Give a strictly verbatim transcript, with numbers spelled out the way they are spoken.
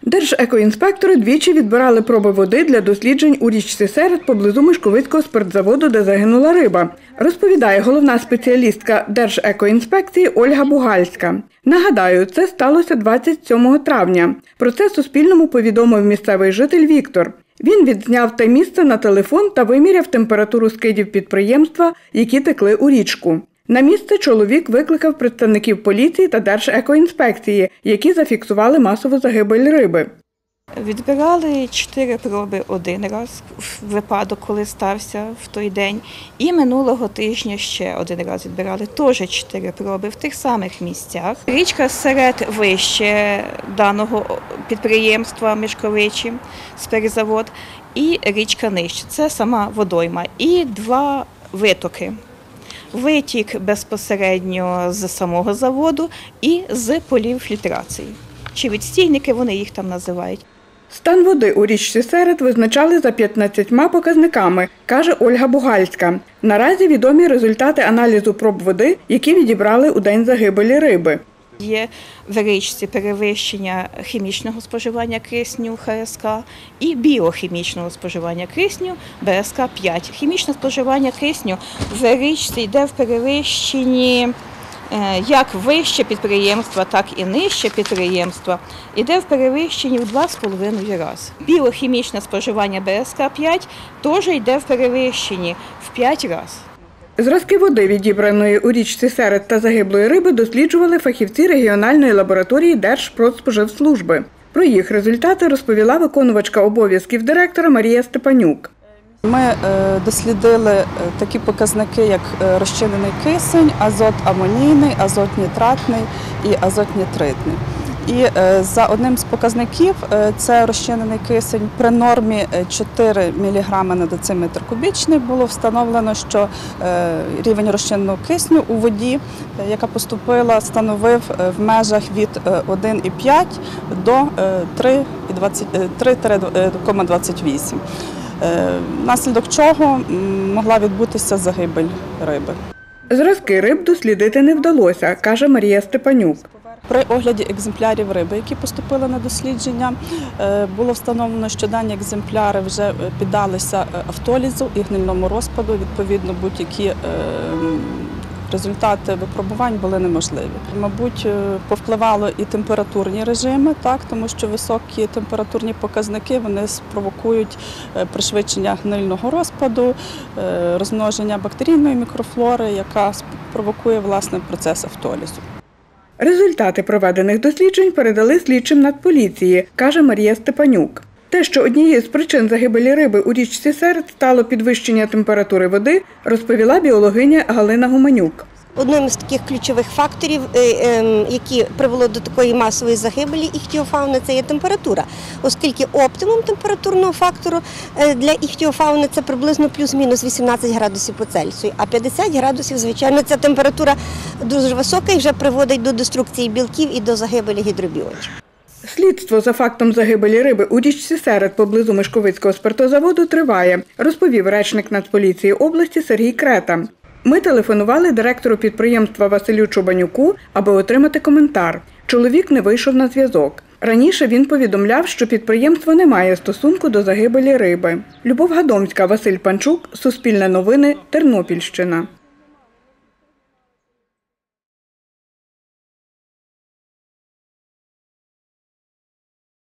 Держекоінспектори двічі відбирали проби води для досліджень у річці Серед поблизу Мишковицького спиртзаводу, де загинула риба, розповідає головна спеціалістка Держекоінспекції Ольга Бугальська. Нагадаю, це сталося двадцять сьомого травня. Про це Суспільному повідомив місцевий житель Віктор. Він відзняв те місце на телефон та виміряв температуру скидів підприємства, які текли у річку. На місце чоловік викликав представників поліції та Держекоінспекції, які зафіксували масову загибель риби. Відбирали чотири проби один раз, в випадок, коли стався в той день. І минулого тижня ще один раз відбирали, теж чотири проби в тих самих місцях. Річка Серед вище даного підприємства Мишковичі, спиртзавод, і річка нижче. Це сама водойма. І два витоки. Витік безпосередньо з самого заводу і з полів фільтрації. Чи відстійники, вони їх там називають. Стан води у річці Серед визначали за п'ятнадцятьма показниками, каже Ольга Бугальська. Наразі відомі результати аналізу проб води, які відібрали у день загибелі риби. Є в річці перевищення хімічного споживання кисню Ха Ес Ка і біохімічного споживання кисню Бе Ес Ка п'ять. Хімічне споживання кисню в річці йде в перевищенні як вище підприємства, так і нижче підприємства, йде в перевищенні в два з половиною рази. Біохімічне споживання Бе Ес Ка п'ять теж йде в перевищенні в п'ять разів. Зразки води, відібраної у річці Серед та загиблої риби, досліджували фахівці регіональної лабораторії Держпродспоживслужби. Про їх результати розповіла виконувачка обов'язків директора Марія Степанюк. Ми дослідили такі показники, як розчинений кисень, азот амонійний, азот нітратний і азот нитритний. І за одним з показників, це розчинений кисень, при нормі чотири міліграми на дециметр кубічний було встановлено, що рівень розчиненого кисню у воді, яка поступила, становив в межах від один цілих п'ять до три цілих двадцять вісім. Внаслідок чого могла відбутися загибель риби. Зразки риб дослідити не вдалося, каже Марія Степанюк. При огляді екземплярів риби, які поступили на дослідження, було встановлено, що дані екземпляри вже піддалися автолізу і гнильному розпаду, відповідно, будь-які результати випробувань були неможливі. Мабуть, повпливало і температурні режими, так, тому що високі температурні показники вони спровокують пришвидшення гнильного розпаду, розмноження бактерійної мікрофлори, яка спровокує власне процес автолізу. Результати проведених досліджень передали слідчим Нацполіції, каже Марія Степанюк. Те, що однією з причин загибелі риби у річці Серед стало підвищення температури води, розповіла біологиня Галина Гуманюк. Одним з таких ключових факторів, які привело до такої масової загибелі іхтіофауни, це є температура, оскільки оптимум температурного фактору для іхтіофауни – це приблизно плюс-мінус вісімнадцять градусів по Цельсію, а п'ятдесят градусів, звичайно, ця температура дуже висока і вже приводить до деструкції білків і до загибелі гідробіонів. Слідство за фактом загибелі риби у річці Серед поблизу Мишковицького спиртозаводу триває, розповів речник Нацполіції області Сергій Крета. Ми телефонували директору підприємства Василю Чубанюку, аби отримати коментар. Чоловік не вийшов на зв'язок. Раніше він повідомляв, що підприємство не має стосунку до загибелі риби. Любов Гадомська, Василь Панчук, Суспільне новини, Тернопільщина.